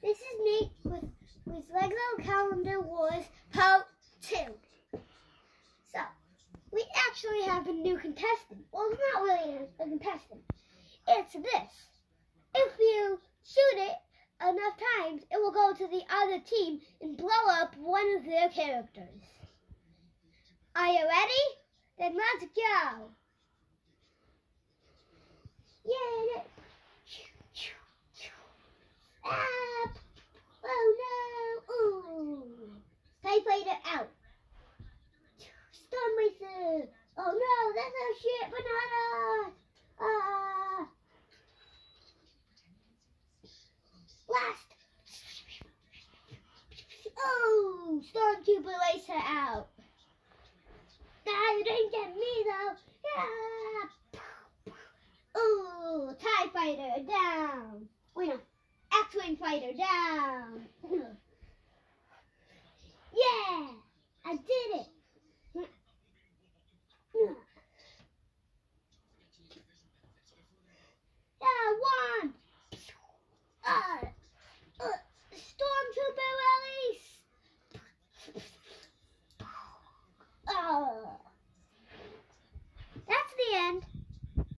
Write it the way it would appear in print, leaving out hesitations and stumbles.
This is me with Lego Calendar Wars Part 2. So, we actually have a new contestant. Well, it's not really a contestant. It's this. If you shoot it enough times, it will go to the other team and blow up one of their characters. Are you ready? Then let's go. Yeah. Ah! Oh no! Ooh! TIE Fighter out. Storm Racer. Oh no! That's a shit banana. Ah! Blast! Oh! Stormtrooper Racer out. Nah, you didn't get me though. Yeah! Ooh! TIE Fighter down. Wait no. X-Wing Fighter down. Yeah!